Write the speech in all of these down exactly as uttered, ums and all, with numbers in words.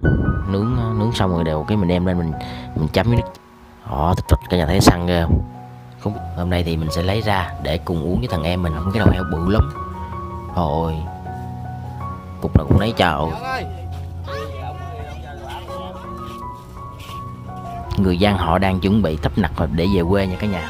nướng nướng xong rồi đều cái mình đem lên mình mình chấm với nước. Đó, thịt vịt cả nhà thấy săn ghê không? Không, hôm nay thì mình sẽ lấy ra để cùng uống với thằng em mình. Cái đầu heo bự lắm. Thôi cục nào cũng lấy chào. Người dân họ đang chuẩn bị tấp nập để về quê nha cả nhà.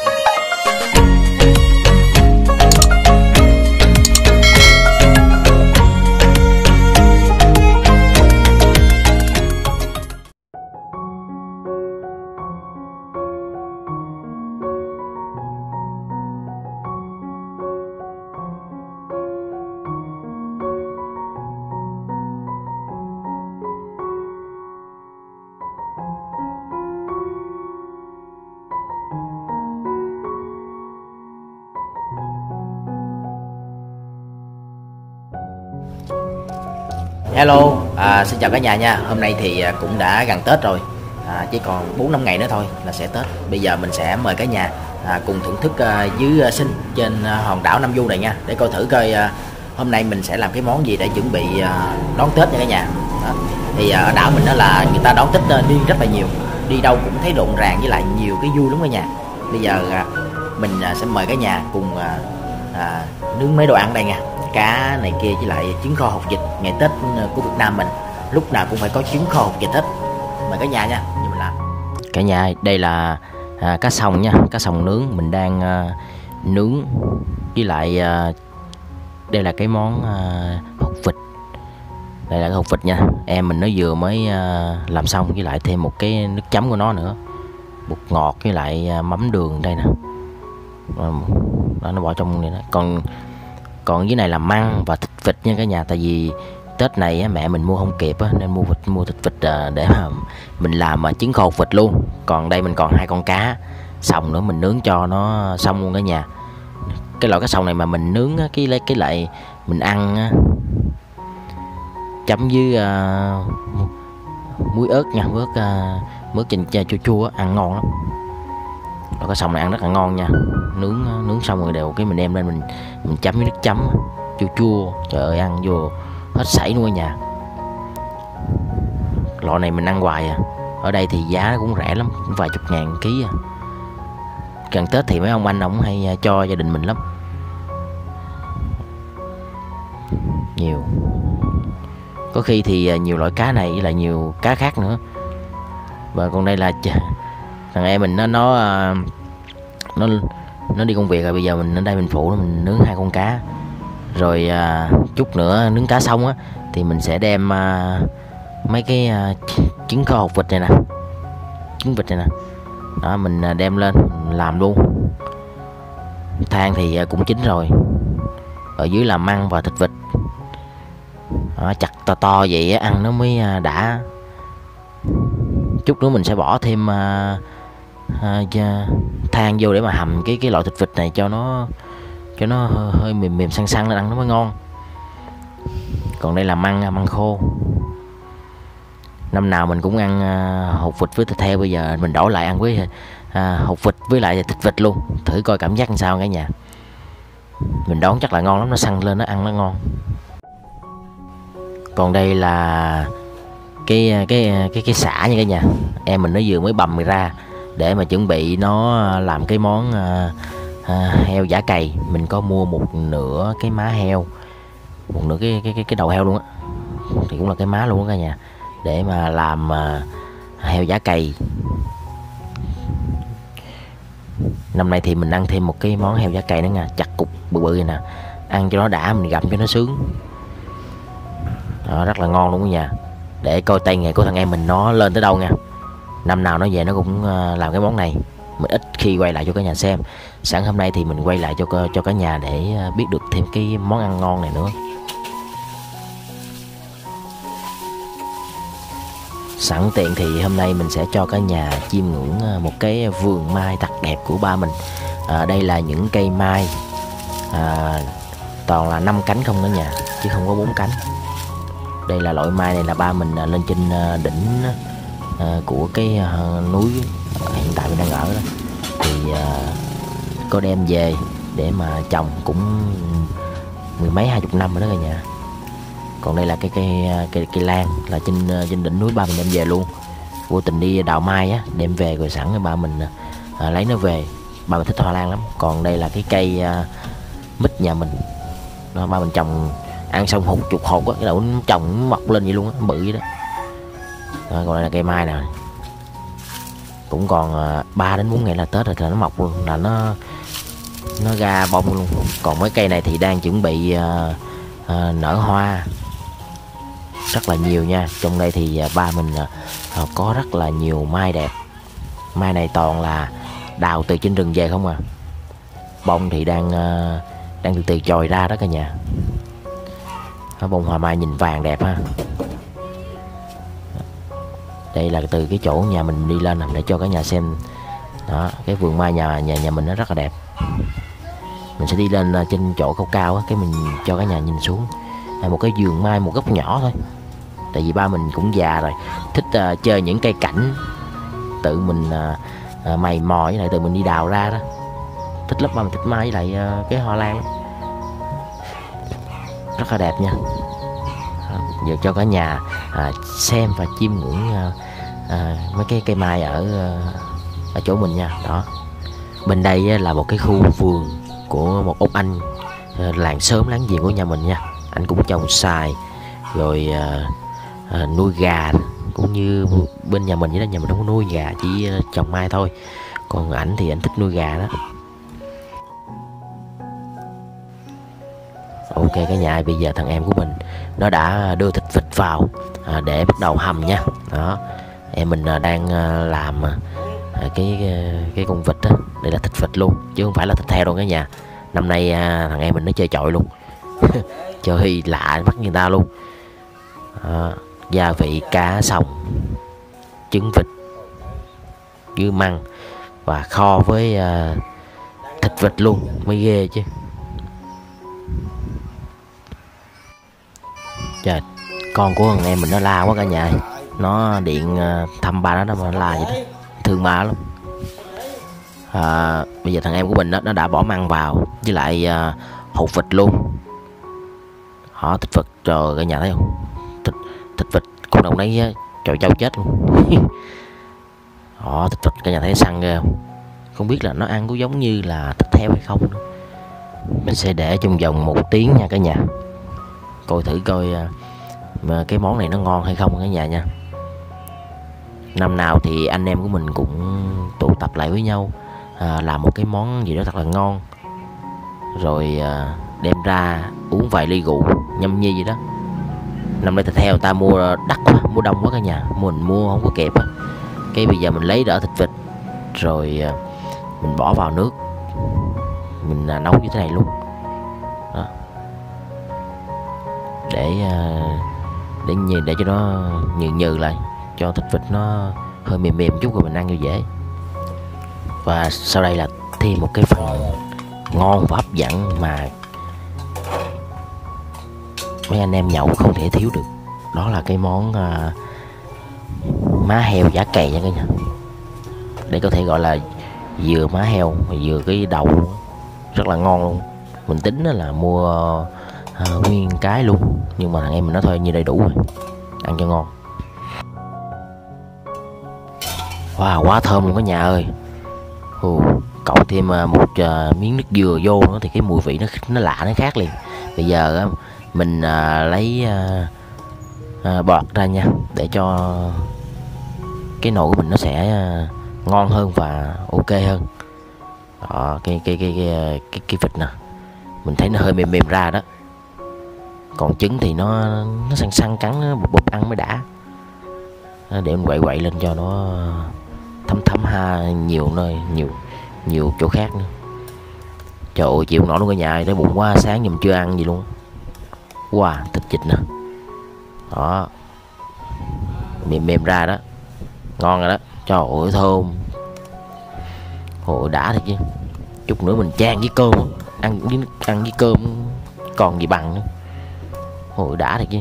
Hello, à, xin chào cả nhà nha. Hôm nay thì cũng đã gần Tết rồi, à, chỉ còn bốn năm ngày nữa thôi là sẽ Tết. Bây giờ mình sẽ mời cả nhà à, cùng thưởng thức à, dưới sinh trên à, hòn đảo Nam Du này nha. Để coi thử coi à, hôm nay mình sẽ làm cái món gì để chuẩn bị à, đón Tết nha cả nhà. Đó. Thì à, ở đảo mình đó là người ta đón Tết à, đi rất là nhiều, đi đâu cũng thấy rộn ràng với lại nhiều cái vui lắm cả nhà. Bây giờ à, mình à, sẽ mời cả nhà cùng à, à, nướng mấy đồ ăn đây nha. Cá này kia với lại trứng kho hột vịt. Ngày Tết của Việt Nam mình lúc nào cũng phải có trứng kho hột vịt hết. Mời cả nhà nha, như mình làm. Cả nhà, đây là à, cá sồng nha, cá sồng nướng. Mình đang à, nướng với lại à, đây là cái món à, hột vịt. Đây là cái hột vịt nha. Em mình nó vừa mới à, làm xong, với lại thêm một cái nước chấm của nó nữa, bột ngọt với lại à, mắm đường đây nè. Đó, nó bỏ trong này đó. Còn còn dưới này là măng và thịt vịt nha cả nhà. Tại vì Tết này á, mẹ mình mua không kịp á, nên mua vịt mua thịt vịt à, để mà mình làm mà trứng kho hột vịt luôn. Còn đây mình còn hai con cá sồng nữa, mình nướng cho nó xong luôn cả nhà. Cái loại cá sồng này mà mình nướng á, cái lấy cái lại mình ăn á, chấm với uh, muối ớt nha, muối ớt uh, muối chanh chua chua á, ăn ngon lắm. Loại cá sồng này ăn rất là ngon nha. Nướng nướng xong rồi đều cái mình đem lên mình mình chấm với nước chấm chua chua. Trời ơi, ăn vô hết sảy luôn cả nhà. Loại này mình ăn hoài à. Ở đây thì giá nó cũng rẻ lắm, cũng vài chục ngàn ký à. Gần Tết thì mấy ông anh ông hay cho gia đình mình lắm. Nhiều. Có khi thì nhiều loại cá này với lại nhiều cá khác nữa. Và còn đây là thằng em mình nó nó nó nó đi công việc rồi. Bây giờ mình ở đây mình phụ nó, mình nướng hai con cá. Rồi à, chút nữa nướng cá xong á thì mình sẽ đem à, mấy cái à, trứng kho hột vịt này nè, trứng vịt này nè. Đó, mình đem lên mình làm luôn. Than thì cũng chín rồi. Ở dưới là măng và thịt vịt. Đó, chặt to to vậy á, ăn nó mới đã. Chút nữa mình sẽ bỏ thêm à, à, than vô để mà hầm cái cái loại thịt vịt này cho nó cho nó hơi mềm mềm săn săn, ăn nó mới ngon. Còn đây là măng măng khô. Năm nào mình cũng ăn à, hột vịt với thịt heo. Bây giờ mình đổi lại ăn với à, hột vịt với lại thịt vịt luôn, thử coi cảm giác làm sao cả nhà. Mình đoán chắc là ngon lắm, nó săn lên nó ăn nó ngon. Còn đây là cái cái cái cái sả nha cả nhà. Em mình nó vừa mới bầm ra để mà chuẩn bị nó làm cái món à, à, heo chả cày. Mình có mua một nửa cái má heo, một nửa cái cái cái, cái đầu heo luôn á, thì cũng là cái má luôn á cả nhà, để mà làm à, heo chả cày. Năm nay thì mình ăn thêm một cái món heo chả cày nữa nha, chặt cục bự bự này nè, ăn cho nó đã, mình gặm cho nó sướng. Đó, rất là ngon luôn cả nhà. Để coi tay nghề của thằng em mình nó lên tới đâu nha. Năm nào nó về nó cũng làm cái món này, mình ít khi quay lại cho cả nhà xem. Sẵn hôm nay thì mình quay lại cho cho cả nhà để biết được thêm cái món ăn ngon này nữa. Sẵn tiện thì hôm nay mình sẽ cho cả nhà chiêm ngưỡng một cái vườn mai thật đẹp của ba mình. À, đây là những cây mai à, toàn là năm cánh không cả nhà, chứ không có bốn cánh. Đây là loại mai này là ba mình lên trên đỉnh à, của cái à, núi hiện tại mình đang ở đó, thì à, có đem về để mà trồng cũng mười mấy hai chục năm rồi đó cả nhà. Còn đây là cái cây cây cây lan là trên trên đỉnh núi ba mình đem về luôn. Vô tình đi đào mai á, đem về rồi sẵn rồi ba mình à, lấy nó về. Ba mình thích hoa lan lắm. Còn đây là cái cây à, mít nhà mình. Đó, ba mình trồng ăn xong hụt chục hột á, cái đầu nó trồng nó mọc lên vậy luôn á, bự vậy đó. Đó, còn đây là cây mai nè. Cũng còn ba đến bốn ngày là Tết rồi là nó mọc luôn, là nó nó ra bông luôn. Còn mấy cây này thì đang chuẩn bị uh, uh, nở hoa rất là nhiều nha. Trong đây thì uh, ba mình uh, có rất là nhiều mai đẹp. Mai này toàn là đào từ trên rừng về không à. Bông thì đang uh, đang từ từ chồi ra đó cả nhà. Bông hoa mai nhìn vàng đẹp ha. Đây là từ cái chỗ nhà mình đi lên để cho cả nhà xem. Đó, cái vườn mai nhà nhà nhà mình nó rất là đẹp. Mình sẽ đi lên trên chỗ cao cao á, cái mình cho cả nhà nhìn xuống. À, một cái vườn mai một góc nhỏ thôi. Tại vì ba mình cũng già rồi, thích uh, chơi những cây cảnh, tự mình uh, uh, mày mò với lại tự mình đi đào ra đó. Thích lắm, ba mình thích mai với lại uh, cái hoa lan rất là đẹp nha. Giờ cho cả nhà à, xem và chiêm ngưỡng à, à, mấy cái cây mai ở ở chỗ mình nha. Đó, bên đây là một cái khu vườn của một ông anh làng xóm láng giềng của nhà mình nha. Anh cũng trồng xoài rồi à, à, nuôi gà, cũng như bên nhà mình vậy đó. Nhà mình không có nuôi gà, chỉ trồng mai thôi. Còn ảnh thì anh thích nuôi gà đó. Ok cả nhà, bây giờ thằng em của mình nó đã đưa thịt vịt vào à, để bắt đầu hầm nha. Đó, em mình à, đang à, làm à, cái cái con vịt đó. Đây là thịt vịt luôn chứ không phải là thịt heo đâu cả nhà. Năm nay à, thằng em mình nó chơi chọi luôn chơi lạ bắt người ta luôn. À, gia vị cá sống, trứng vịt với măng và kho với à, thịt vịt luôn mới ghê chứ. Trời, con của thằng em mình nó la quá cả nhà. Nó điện thăm ba nó mà nó la vậy đó, thương ba lắm. À, bây giờ thằng em của mình đó, nó đã bỏ măng vào với lại uh, hột vịt luôn. Họ thịt vịt trời cả nhà thấy không? Thịt thịt vịt con đồng đấy trời trâu chết luôn. Họ thịt vịt cả nhà thấy săn ghê không? Không biết là nó ăn có giống như là thịt heo hay không nữa. Mình sẽ để trong vòng một tiếng nha cả nhà. Coi thử coi mà cái món này nó ngon hay không cả nhà nha. Năm nào thì anh em của mình cũng tụ tập lại với nhau à, làm một cái món gì đó thật là ngon, rồi à, đem ra uống vài ly rượu nhâm nhi gì đó. Năm nay thịt heo ta mua đắt quá, mua đông quá cả nhà, mình mua không có kịp á. Cái bây giờ mình lấy đỡ thịt vịt rồi à, mình bỏ vào nước, mình à, nấu như thế này luôn đó. Để để nhìn để cho nó nhừ nhừ lại, cho thịt vịt nó hơi mềm mềm chút rồi mình ăn cho dễ. Và sau đây là thêm một cái phần ngon và hấp dẫn mà mấy anh em nhậu không thể thiếu được. Đó là cái món uh, má heo chả cày nha cả nhà. Đây có thể gọi là vừa má heo và vừa cái đầu luôn. Rất là ngon luôn. Mình tính là mua uh, nguyên cái luôn, nhưng mà thằng em mình nói thôi như đầy đủ rồi, ăn cho ngon. Wow, quá thơm luôn cả nhà ơi. Ồ, cộng thêm uh, một uh, miếng nước dừa vô nữa thì cái mùi vị nó nó lạ, nó khác liền. Bây giờ uh, mình uh, lấy uh, uh, bọt ra nha, để cho cái nồi của mình nó sẽ uh, ngon hơn và ok hơn. Đó, cái cái cái cái cái, cái vịt nè, mình thấy nó hơi mềm mềm ra đó. Còn trứng thì nó nó săn săn cắn, nó bụp bụp ăn mới đã. Để mình quậy quậy lên cho nó thấm thấm ha, nhiều nơi, nhiều nhiều chỗ khác nữa. Trời ơi, chịu nổi luôn cả nhà, đói bụng quá, sáng giờ mình chưa ăn gì luôn. Wow, thịt vịt nè. Đó, mềm mềm ra đó, ngon rồi đó. Trời ơi thơm, hồi đã thật chứ. Chút nữa mình chan với cơm, ăn với ăn với cơm còn gì bằng nữa. Hồi đã thật chứ.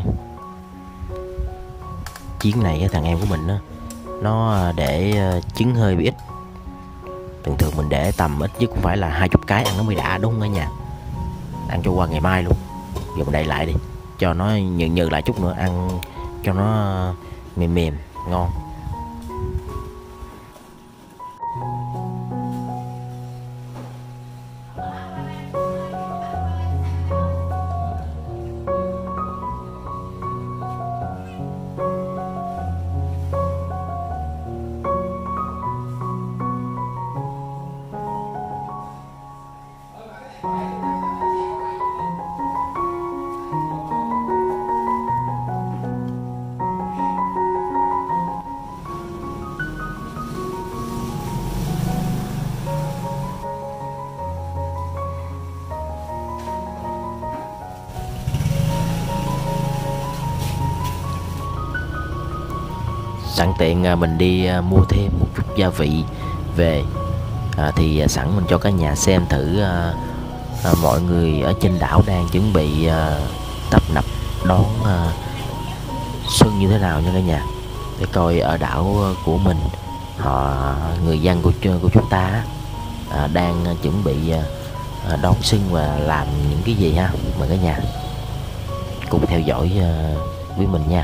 Chuyến này thằng em của mình đó, nó để trứng hơi bị ít. Thường thường mình để tầm ít nhất cũng phải là hai chục cái ăn nó mới đã, đúng không cả nhà. Ăn cho qua ngày mai luôn. Giờ mình đậy lại đi. cho nó nhừ nhừ lại chút nữa, ăn cho nó mềm mềm ngon. Sẵn tiện mình đi mua thêm một chút gia vị về, à, thì sẵn mình cho cả nhà xem thử à, à, mọi người ở trên đảo đang chuẩn bị à, tấp nập đón à, xuân như thế nào nha cả nhà, để coi ở đảo của mình họ người dân của của chúng ta à, đang chuẩn bị à, đón xuân và làm những cái gì ha. Mời cả nhà cùng theo dõi à, với mình nha.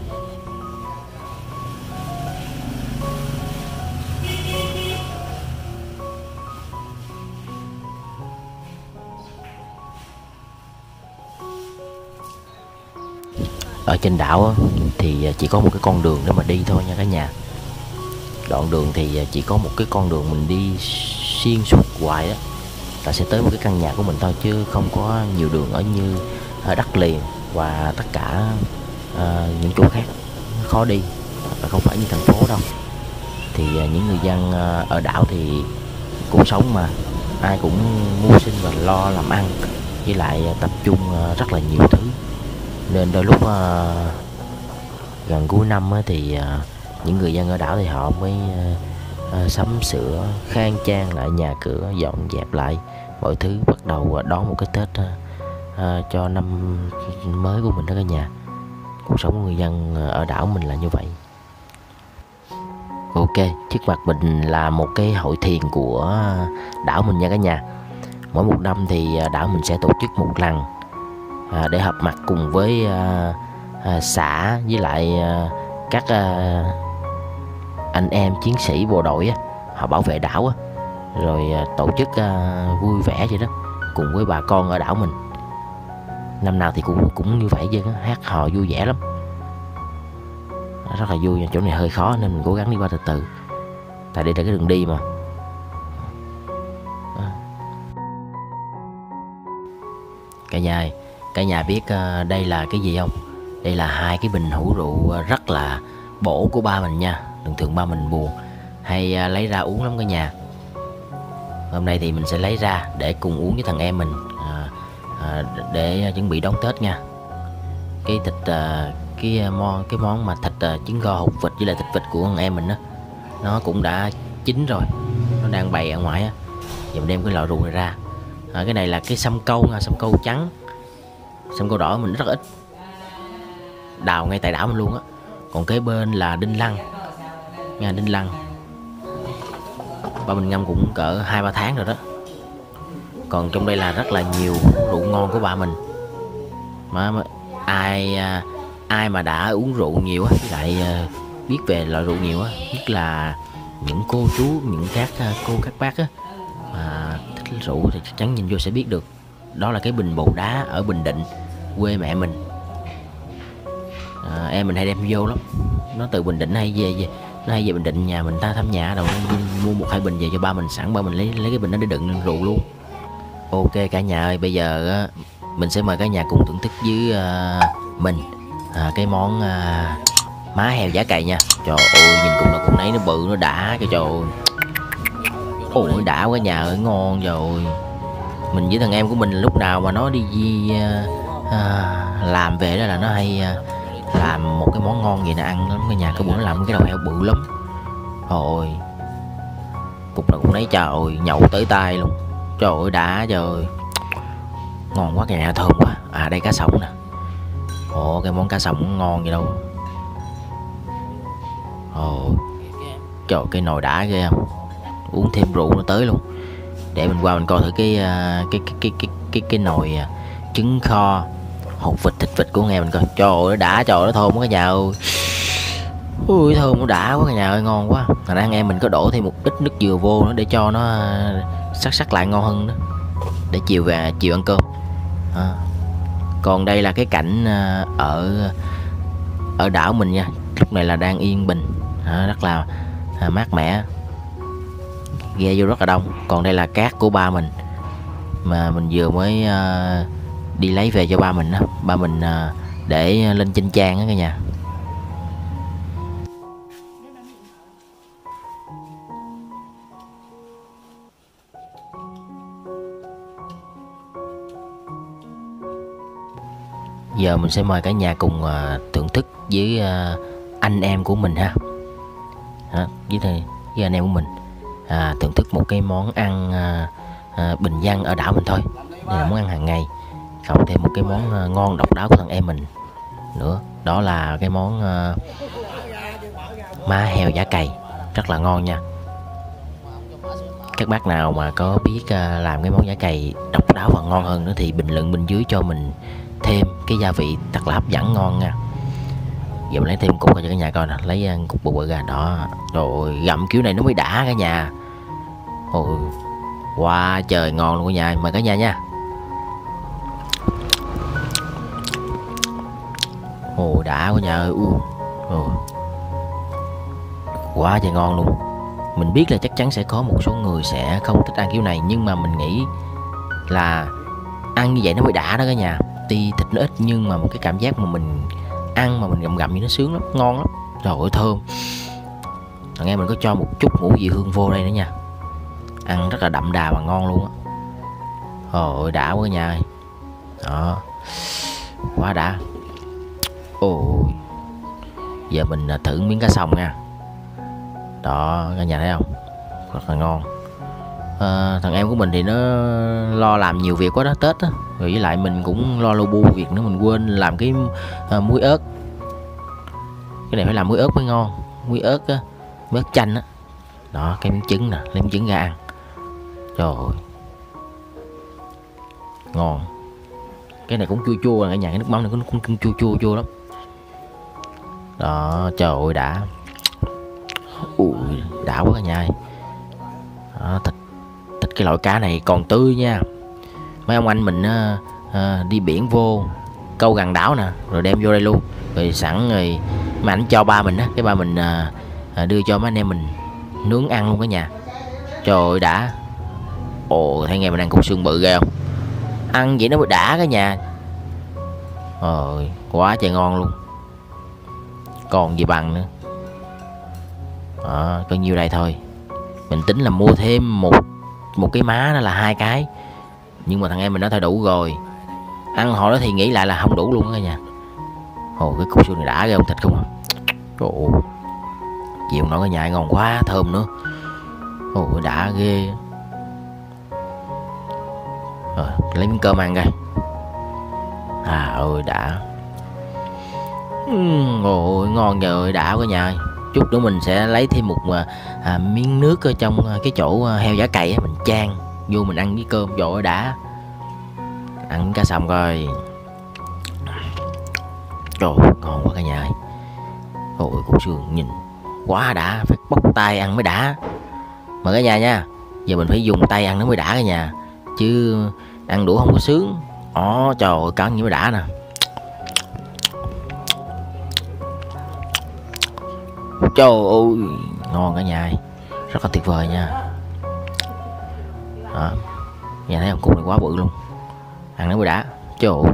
Ở trên đảo thì chỉ có một cái con đường để mà đi thôi nha cả nhà. Đoạn đường thì chỉ có một cái con đường mình đi xuyên suốt hoài á là sẽ tới một cái căn nhà của mình thôi, chứ không có nhiều đường ở như ở đất liền và tất cả uh, những chỗ khác khó đi và không phải như thành phố đâu. Thì uh, những người dân uh, ở đảo thì cuộc sống mà ai cũng mưu sinh và lo làm ăn, với lại uh, tập trung uh, rất là nhiều thứ, nên đôi lúc uh, gần cuối năm uh, thì uh, những người dân ở đảo thì họ mới uh, uh, sắm sửa khang trang lại nhà cửa, dọn dẹp lại mọi thứ, bắt đầu uh, đón một cái Tết uh, uh, cho năm mới của mình đó cả nhà. Cuộc sống của người dân ở đảo mình là như vậy. Ok, trước mặt mình là một cái hội thiền của đảo mình nha cả nhà. Mỗi một năm thì đảo mình sẽ tổ chức một lần à, để họp mặt cùng với à, à, xã với lại à, các à, anh em chiến sĩ bộ đội á, họ bảo vệ đảo á, rồi à, tổ chức à, vui vẻ vậy đó cùng với bà con ở đảo mình. Năm nào thì cũng cũng như vậy chứ, hát hò vui vẻ lắm, rất là vui. Chỗ này hơi khó nên mình cố gắng đi qua từ từ, tại đây là cái đường đi mà. Cả nhà cả nhà biết uh, đây là cái gì không? Đây là hai cái bình hũ rượu rất là bổ của ba mình nha. Thường thường ba mình buồn hay uh, lấy ra uống lắm cả nhà. Hôm nay thì mình sẽ lấy ra để cùng uống với thằng em mình uh, uh, để chuẩn bị đón Tết nha. Cái thịt uh, cái món cái món mà thịt uh, trứng gò hột vịt với lại thịt vịt của thằng em mình đó, nó cũng đã chín rồi, nó đang bày ở ngoài á. Giờ mình đem cái lọ rượu này ra. À, cái này là cái sâm câu nha, sâm câu trắng, sâm câu đỏ mình rất ít, đào ngay tại đảo mình luôn á. Còn kế bên là đinh lăng nha, đinh lăng ba mình ngâm cũng cỡ hai ba tháng rồi đó. Còn trong đây là rất là nhiều rượu ngon của ba mình mà, mà ai ai mà đã uống rượu nhiều á, với lại biết về loại rượu nhiều á, nhất là những cô chú, những các cô các bác á mà thích rượu thì chắc chắn nhìn vô sẽ biết được. Đó là cái bình bồ đá ở Bình Định, quê mẹ mình. À, em mình hay đem vô lắm, nó từ Bình Định hay về, về nó hay về Bình Định nhà mình ta thăm nhà đâu, mua một hai bình về cho ba mình, sẵn ba mình lấy lấy cái bình đó để đựng rượu luôn. Ok cả nhà ơi, bây giờ á, mình sẽ mời cả nhà cùng thưởng thức với uh, mình à, cái món uh, má heo giá cày nha. Trời ơi, nhìn cùng là con nấy nó bự, nó đã cái trời ơi. Ôi đã quá nhà ơi, ngon rồi. Mình với thằng em của mình lúc nào mà nó đi di, uh, uh, làm về đó là nó hay uh, làm một cái món ngon vậy nè, ăn lắm cả nhà. Cái bữa nó làm cái đầu heo bự lắm. Rồi cục nào cũng nấy, trời ơi, nhậu tới tay luôn. Trời ơi đã, trời ơi, ngon quá cả nhà, thơm quá. À đây cá sống nè. Ồ, cái món cá sống cũng ngon vậy đâu. Ồ, trời, cái nồi đã ghê không? Uống thêm rượu nó tới luôn. Để mình qua mình coi thử cái cái cái cái cái cái, cái nồi trứng kho Hột vịt thịt vịt của nghe mình coi, trời ơi nó đã, trời ơi nó thơm quá cả nhà ơi. Ui thơm nó đã quá cả nhà ơi, ngon quá. Hồi nãy anh em mình có đổ thêm một ít nước dừa vô nữa để cho nó sắc sắc lại ngon hơn nữa, để chiều về chiều ăn cơm. À. Còn đây là cái cảnh ở ở đảo mình nha, lúc này là đang yên bình, à, rất là à, mát mẻ, ghe vô rất là đông. Còn đây là cát của ba mình mà mình vừa mới à, đi lấy về cho ba mình đó. Ba mình à, để lên trên trang đó cả nhà. Giờ mình sẽ mời cả nhà cùng uh, thưởng thức với uh, anh em của mình ha. Đó, với, thầy, với anh em của mình à, thưởng thức một cái món ăn uh, uh, bình dân ở đảo mình thôi. Đây là món ăn hàng ngày, cộng thêm một cái món uh, ngon độc đáo của thằng em mình nữa. Đó là cái món uh, má heo giả cày, rất là ngon nha. Các bác nào mà có biết uh, làm cái món giả cày độc đáo và ngon hơn nữa thì bình luận bên dưới cho mình thêm cái gia vị thật là hấp dẫn ngon nha. Giờ mình lấy thêm cục cho cả nhà coi nè, lấy cục bột bự ra đó, rồi gặm kiểu này nó mới đã cả nhà. Ôi wow, trời ngon luôn cả nhà, mời cả nhà nha. Ồ đã cả nhà ơi. U ồ, quá trời ngon luôn. Mình biết là chắc chắn sẽ có một số người sẽ không thích ăn kiểu này, nhưng mà mình nghĩ là ăn như vậy nó mới đã đó cả nhà. Tuy thịt nó ít nhưng mà một cái cảm giác mà mình ăn mà mình gặm gặm như nó sướng lắm, ngon lắm. Trời ơi thơm. Thằng em mình có cho một chút ngũ vị hương vô đây nữa nha, ăn rất là đậm đà và ngon luôn á. Ôi đã quá cả nhà ơi. Đó, quá đã. Ôi giờ mình thử miếng cá sồng nha. Đó cả nhà thấy không, rất là ngon. À, thằng em của mình thì nó lo làm nhiều việc quá đó, Tết á, rồi với lại mình cũng lo lu bu việc nữa, mình quên làm cái à, muối ớt. Cái này phải làm muối ớt mới ngon, muối ớt á, muối ớt chanh á. Đó, cái miếng trứng nè, lấy miếng trứng ra ăn. Trời ơi ngon. Cái này cũng chua chua cả nhà, cái nước mắm này cũng, cũng chua chua chua lắm. Đó, trời ơi đã. Ui đã quá cả nhà ơi. Đó, thịt thịt cái loại cá này còn tươi nha. Mấy ông anh mình à, à, đi biển vô câu gần đảo nè, rồi đem vô đây luôn, rồi sẵn rồi mà ảnh cho ba mình á, cái ba mình à, à, đưa cho mấy anh em mình nướng ăn luôn cả nhà. Trời ơi đã. Ồ thấy nghe mình ăn cục xương bự ghê không, ăn vậy nó mới đã cả nhà. Ôi quá trời ngon luôn, còn gì bằng nữa. Đó, có nhiêu đây thôi. Mình tính là mua thêm một một cái má, đó là hai cái, nhưng mà thằng em mình nói thôi đủ rồi. Ăn hồi đó thì nghĩ lại là không đủ luôn đó cả nhà. Ồ cái cục xương này đã ghê không, thịt không à. Ồ chịu nổi cả nhà, ngon quá, thơm nữa. Ồ đã ghê. Rồi lấy miếng cơm ăn coi. À ơi đã. uhm, Ôi ngon trời đã cả nhà ơi. Chút nữa mình sẽ lấy thêm một à, miếng nước ở trong cái chỗ heo giả cày á, mình chan vô mình ăn với cơm. Trời ơi đã. Ăn cá xong coi. Trời ngon quá cả nhà ơi. Ôi cục xương nhìn quá đã, phải bóc tay ăn mới đã. Mời cả nhà nha. Giờ mình phải dùng tay ăn nó mới đã cả nhà, chứ ăn đũa không có sướng. Ó trời ơi cắn như mới đã nè. Trời ơi ngon cả nhà ơi, rất là tuyệt vời nha. Đó nhà thấy không, cục này quá bự luôn, ăn nó mới đã. Trời ơi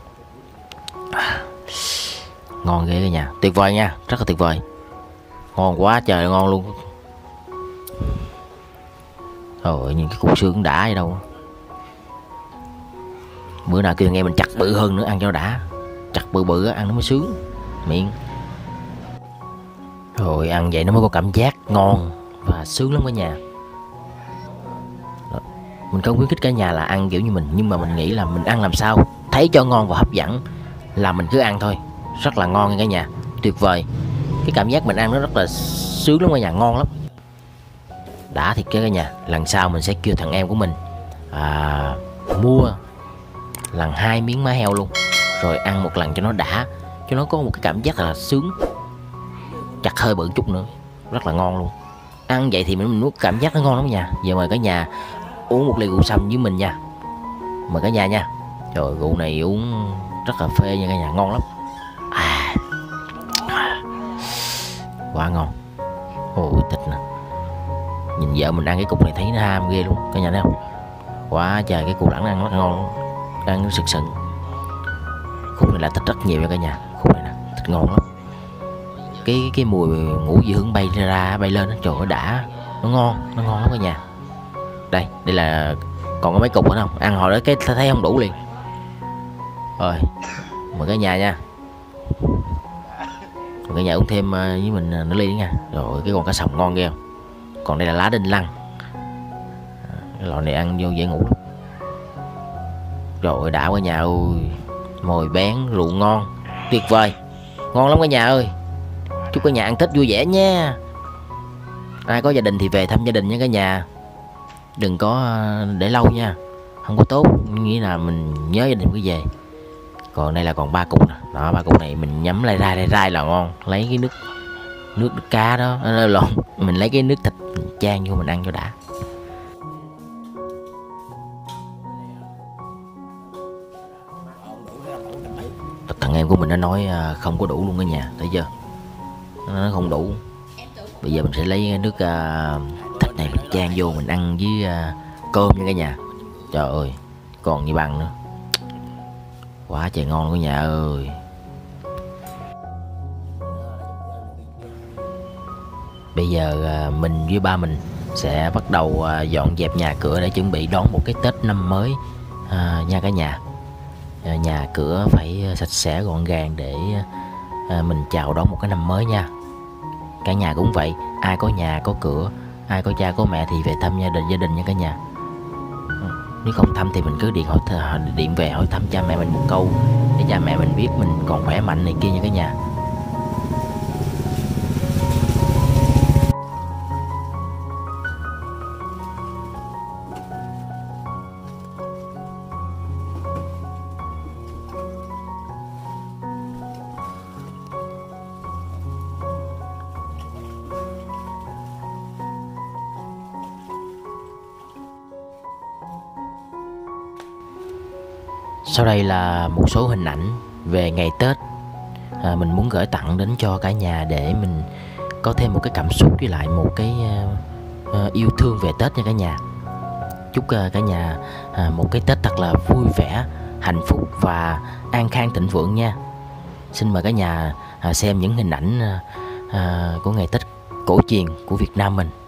ngon ghê cả nhà, tuyệt vời nha, rất là tuyệt vời, ngon quá trời ngon luôn. Rồi nhìn cái cục xương đã vậy đâu. Bữa nào kêu nghe mình chặt bự hơn nữa ăn cho đã, chặt bự bự ăn nó mới sướng miệng. Rồi ăn vậy nó mới có cảm giác ngon và sướng lắm cả nhà. Đó. Mình không khuyến khích cả nhà là ăn kiểu như mình, nhưng mà mình nghĩ là mình ăn làm sao thấy cho ngon và hấp dẫn là mình cứ ăn thôi. Rất là ngon nha cả nhà, tuyệt vời. Cái cảm giác mình ăn nó rất là sướng lắm cả nhà, ngon lắm. Đã thiệt cả nhà. Lần sau mình sẽ kêu thằng em của mình à, mua lần hai miếng má heo luôn, rồi ăn một lần cho nó đã, cho nó có một cái cảm giác là sướng, chặt hơi bự chút nữa, rất là ngon luôn. Ăn vậy thì mình nuốt cảm giác nó ngon lắm nha. Giờ mời cả nhà uống một ly rượu sâm với mình nha, mời cả nhà nha. Trời, rượu này uống rất là phê nha cả nhà, ngon lắm. À, quá ngon. Ôi thịt nè, nhìn vợ mình ăn cái cục này thấy nó ham ghê luôn cả nhà thấy không? Quá trời, cái củ lẳng ăn rất ngon luôn, ăn sực sừng. Khúc này là thịt rất nhiều nha cả nhà, khúc này nè thịt ngon lắm. Cái cái mùi ngũ vị hương bay ra bay lên, trời ơi đã, nó ngon, nó ngon lắm cả nhà. Đây, đây là còn có mấy cục nữa không? Ăn hồi đó cái thấy không đủ liền. Rồi, mời cả nhà nha. Mời cả nhà uống thêm với mình nửa ly nữa nha. Rồi cái con cá sồng ngon ghê không? Còn đây là lá đinh lăng. Cái loại này ăn vô dễ ngủ lắm. Rồi đã cả nhà ơi, mồi bén, rượu ngon, tuyệt vời, ngon lắm cả nhà ơi. Chúc cả nhà ăn Tết vui vẻ nha. Ai có gia đình thì về thăm gia đình nha cả nhà, đừng có để lâu nha, không có tốt. Nghĩa là mình nhớ gia đình cứ về. Còn đây là còn ba cục nè, đó ba cục này mình nhắm lai rai lai rai là ngon. Lấy cái nước nước, nước cá đó, lộn, mình lấy cái nước thịt mình chan vô mình ăn cho đã. Thằng em của mình nó nói không có đủ luôn cả nhà, thấy chưa, nó không đủ. Bây giờ mình sẽ lấy nước uh, thịt này mình chan vô mình ăn với uh, cơm nha cả nhà. Trời ơi, còn như bằng nữa, quá trời ngon cả nhà ơi. Bây giờ uh, mình với ba mình sẽ bắt đầu uh, dọn dẹp nhà cửa để chuẩn bị đón một cái Tết năm mới uh, nha cả nhà. uh, Nhà cửa phải sạch sẽ gọn gàng để uh, mình chào đón một cái năm mới nha. Cả nhà cũng vậy, ai có nhà có cửa, ai có cha có mẹ thì về thăm gia đình gia đình nha cả nhà. Nếu không thăm thì mình cứ điện hỏi điện về hỏi thăm cha mẹ mình một câu để cha mẹ mình biết mình còn khỏe mạnh này kia nha cả nhà. Sau đây là một số hình ảnh về ngày Tết à, mình muốn gửi tặng đến cho cả nhà để mình có thêm một cái cảm xúc với lại một cái uh, uh, yêu thương về Tết nha cả nhà. Chúc uh, cả nhà uh, một cái Tết thật là vui vẻ, hạnh phúc và an khang thịnh vượng nha. Xin mời cả nhà uh, xem những hình ảnh uh, uh, của ngày Tết cổ truyền của Việt Nam mình.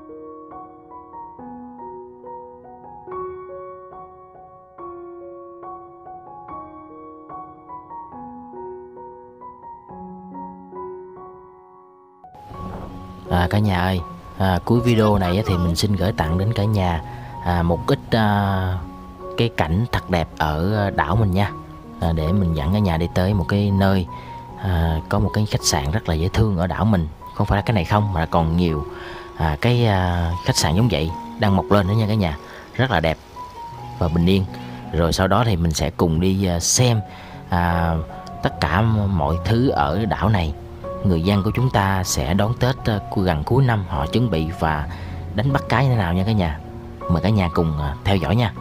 À, cả nhà ơi, à, cuối video này thì mình xin gửi tặng đến cả nhà à, một ít à, cái cảnh thật đẹp ở đảo mình nha, à, để mình dẫn cả nhà đi tới một cái nơi à, có một cái khách sạn rất là dễ thương ở đảo mình. Không phải là cái này không mà còn nhiều à, cái à, khách sạn giống vậy đang mọc lên nữa nha cả nhà, rất là đẹp và bình yên. Rồi sau đó thì mình sẽ cùng đi à, xem à, tất cả mọi thứ ở đảo này. Người dân của chúng ta sẽ đón Tết uh, gần cuối năm, họ chuẩn bị và đánh bắt cá như thế nào nha cả nhà. Mời cả nhà cùng uh, theo dõi nha.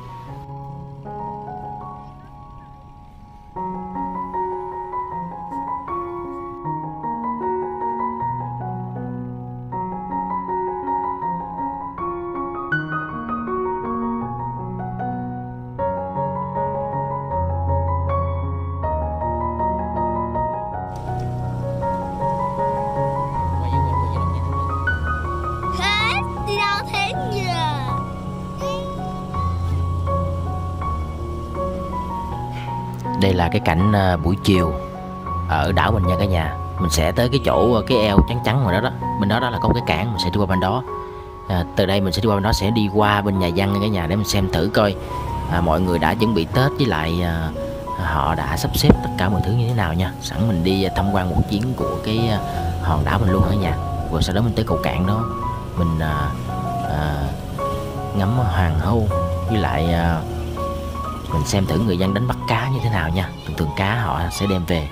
Đây là cái cảnh uh, buổi chiều ở đảo mình nha cả nhà. Mình sẽ tới cái chỗ uh, cái eo trắng trắng rồi đó đó. Bên đó đó là có một cái cảng, mình sẽ đi qua bên đó. À, từ đây mình sẽ đi qua bên đó, sẽ đi qua bên nhà dân nha cả nhà, để mình xem thử coi à, mọi người đã chuẩn bị Tết với lại à, họ đã sắp xếp tất cả mọi thứ như thế nào nha. Sẵn mình đi tham quan một chuyến của cái à, hòn đảo mình luôn cả nhà. Rồi sau đó mình tới cầu cảng đó, mình à, à, ngắm hoàng hôn với lại à, mình xem thử người dân đánh bắt cá như thế nào nha. Thường thường cá họ sẽ đem về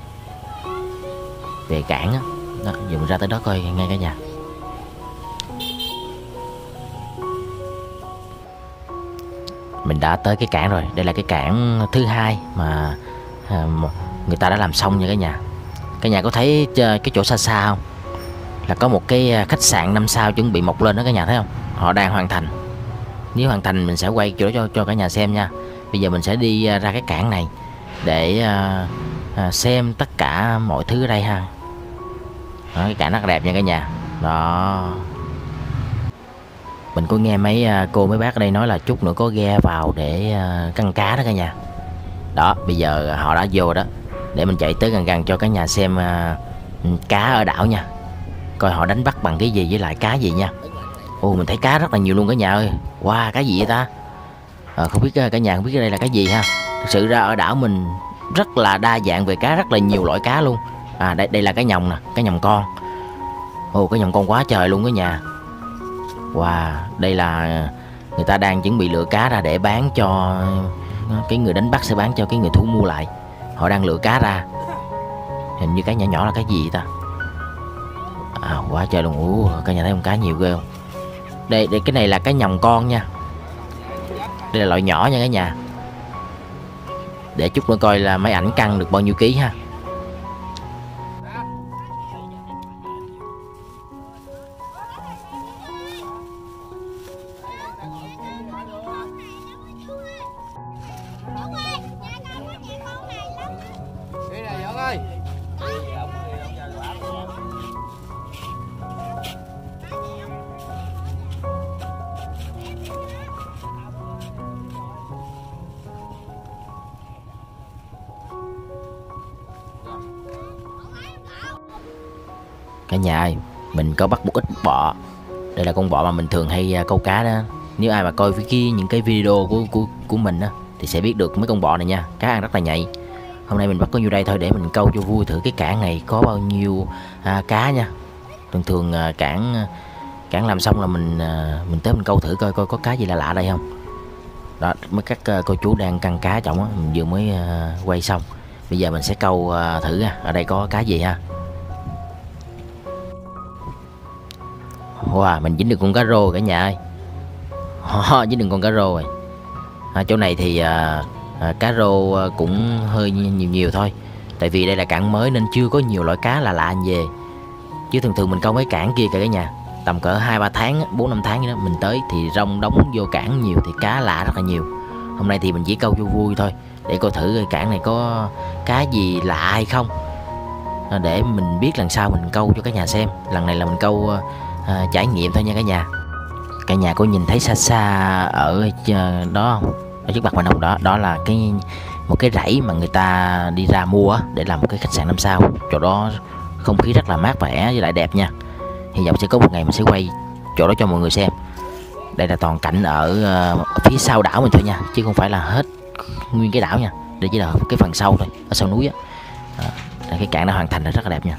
về cảng á. Đó, giờ mình ra tới đó coi ngay cả nhà. Mình đã tới cái cảng rồi. Đây là cái cảng thứ hai mà à, người ta đã làm xong nha cả nhà. Cả nhà có thấy cái chỗ xa xa không? Là có một cái khách sạn năm sao chuẩn bị mọc lên đó cả nhà thấy không? Họ đang hoàn thành. Nếu hoàn thành mình sẽ quay chỗ đó cho cho cả nhà xem nha. Bây giờ mình sẽ đi ra cái cảng này để à, à, xem tất cả mọi thứ ở đây ha. Đó, cái cảng rất đẹp nha cả nhà. Đó. Mình có nghe mấy cô mấy bác ở đây nói là chút nữa có ghe vào để căng cá đó cả nhà. Đó, bây giờ họ đã vô đó. Để mình chạy tới gần gần cho cả nhà xem uh, cá ở đảo nha. Coi họ đánh bắt bằng cái gì với lại cá gì nha. Ồ, mình thấy cá rất là nhiều luôn cả nhà ơi. Wow, cá gì vậy ta? À, không biết cả nhà không biết đây là cái gì ha. Thực sự ra ở đảo mình rất là đa dạng về cá, rất là nhiều loại cá luôn. À, đây đây là cái nhồng nè, cái nhồng con. Ồ, cái nhồng con quá trời luôn cả nhà. Wow, đây là người ta đang chuẩn bị lựa cá ra để bán cho cái người đánh bắt, sẽ bán cho cái người thu mua lại. Họ đang lựa cá ra. Hình như cái nhỏ nhỏ là cái gì ta? À, quá trời luôn. Ủa, cả nhà thấy con cá nhiều ghê không? Đây, đây cái này là cái nhồng con nha. Đây là loại nhỏ nha cả nhà. Để chút nữa coi là mấy ảnh cân được bao nhiêu ký ha. Cả nhà ơi, mình có bắt một ít bọ. Đây là con bọ mà mình thường hay câu cá đó. Nếu ai mà coi cái những cái video của của của mình á thì sẽ biết được mấy con bọ này nha. Cá ăn rất là nhạy. Hôm nay mình bắt có nhiêu đây thôi để mình câu cho vui thử cái cảng này có bao nhiêu à, cá nha. Thường thường à, cảng cảng làm xong là mình à, mình tới mình câu thử coi coi có cá gì lạ lạ đây không. Đó, mấy các uh, cô chú đang căng cá trọng á, mình vừa mới uh, quay xong. Bây giờ mình sẽ câu uh, thử ha, ở đây có cá gì ha. Wow, mình dính được con cá rô cả nhà ơi. Oh, dính được con cá rô rồi. À, chỗ này thì uh, uh, cá rô uh, cũng hơi nhiều nhiều thôi. Tại vì đây là cảng mới nên chưa có nhiều loại cá lạ lạ về. Chứ thường thường mình câu mấy cảng kia cả nhà, tầm cỡ hai ba tháng, bốn năm tháng vậy đó, mình tới thì rong đóng vô cảng nhiều thì cá lạ rất là nhiều. Hôm nay thì mình chỉ câu cho vui thôi, để coi thử cảng này có cá gì lạ hay không, để mình biết lần sau mình câu cho cả nhà xem. Lần này là mình câu à, trải nghiệm thôi nha cả nhà. Cả nhà có nhìn thấy xa xa ở đó không? Ở trước mặt mình không? Đó, đó là cái một cái rẫy mà người ta đi ra mua để làm một cái khách sạn năm sao. Chỗ đó không khí rất là mát mẻ với lại đẹp nha. Hy vọng sẽ có một ngày mình sẽ quay chỗ đó cho mọi người xem. Đây là toàn cảnh ở, ở phía sau đảo mình thôi nha, chứ không phải là hết nguyên cái đảo nha. Đây chỉ là cái phần sau thôi, ở sau núi á. Đó, cái cảng đã hoàn thành là rất là đẹp nha.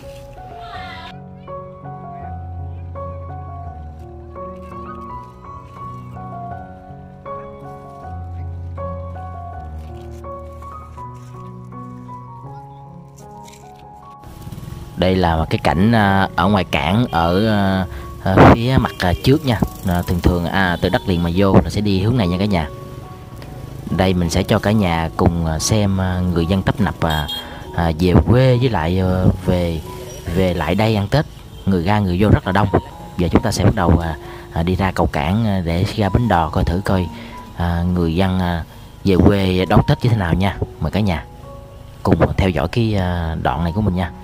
Đây là cái cảnh ở ngoài cảng ở phía mặt trước nha. Thường thường à, từ đất liền mà vô là sẽ đi hướng này nha cả nhà. Đây mình sẽ cho cả nhà cùng xem người dân tấp nập à, à, về quê với lại về về lại đây ăn Tết. Người ra người vô rất là đông. Giờ chúng ta sẽ bắt đầu à, à, đi ra cầu cảng để ra bến đò coi thử coi à, người dân à, về quê đón Tết như thế nào nha. Mời cả nhà cùng theo dõi cái à, đoạn này của mình nha.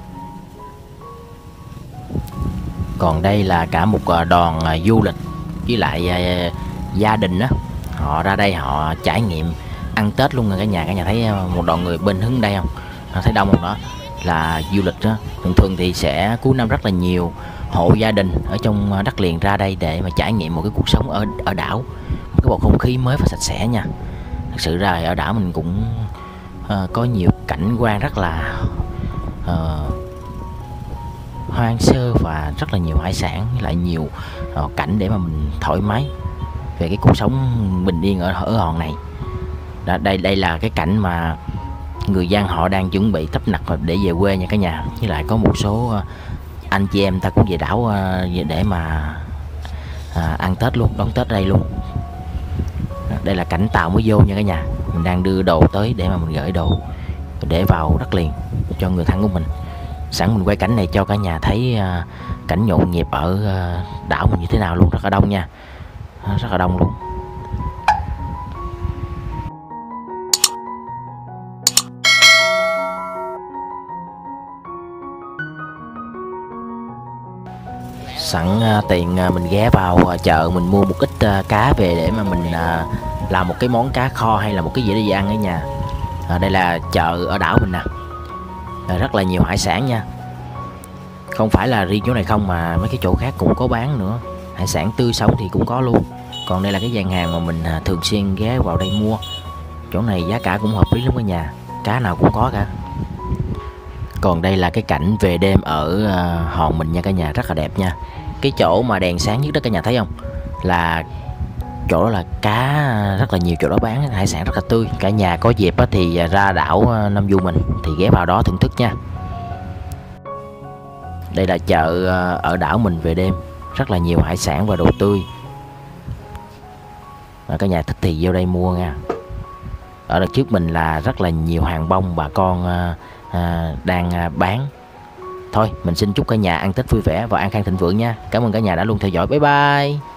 Còn đây là cả một đoàn du lịch với lại gia đình đó, họ ra đây họ trải nghiệm ăn Tết luôn rồi cả nhà. Cả nhà thấy một đoàn người bên hướng đây không? Thấy đông không? Đó là du lịch đó. Thường thường thì sẽ cuối năm rất là nhiều hộ gia đình ở trong đất liền ra đây để mà trải nghiệm một cái cuộc sống ở ở đảo, một cái bầu không khí mới và sạch sẽ nha. Thật sự ra ở đảo mình cũng uh, có nhiều cảnh quan rất là uh, hoang sơ và rất là nhiều hải sản, với lại nhiều uh, cảnh để mà mình thoải mái về cái cuộc sống bình yên ở ở hòn này. Đó, đây đây là cái cảnh mà người dân họ đang chuẩn bị tấp nập để về quê nha cả nhà. Với lại có một số anh chị em ta cũng về đảo để mà à, ăn Tết luôn, đón Tết đây luôn. Đây là cảnh tàu mới vô nha cả nhà. Mình đang đưa đồ tới để mà mình gửi đồ để vào đất liền cho người thân của mình. Sẵn mình quay cảnh này cho cả nhà thấy à, cảnh nhộn nhịp ở à, đảo mình như thế nào luôn. Rất là đông nha, rất là đông luôn. Sẵn à, tiền à, mình ghé vào à, chợ mình mua một ít à, cá về để mà mình à, làm một cái món cá kho hay là một cái gì để ăn ở nhà. À, đây là chợ ở đảo mình nè, à, rất là nhiều hải sản nha. Không phải là riêng chỗ này không mà mấy cái chỗ khác cũng có bán nữa. Hải sản tươi sống thì cũng có luôn. Còn đây là cái gian hàng mà mình à, thường xuyên ghé vào đây mua. Chỗ này giá cả cũng hợp lý lắm cả nhà, cá nào cũng có cả. Còn đây là cái cảnh về đêm ở à, hòn mình nha cả nhà, rất là đẹp nha. Cái chỗ mà đèn sáng nhất đó cả nhà thấy không, là chỗ đó là cá rất là nhiều, chỗ đó bán hải sản rất là tươi. Cả nhà có dịp thì ra đảo Nam Du mình thì ghé vào đó thưởng thức nha. Đây là chợ ở đảo mình về đêm, rất là nhiều hải sản và đồ tươi. Và cả nhà thích thì vô đây mua nha. Ở đằng trước mình là rất là nhiều hàng bông bà con à, đang bán. Thôi mình xin chúc cả nhà ăn Tết vui vẻ và an khang thịnh vượng nha. Cảm ơn cả nhà đã luôn theo dõi. Bye bye.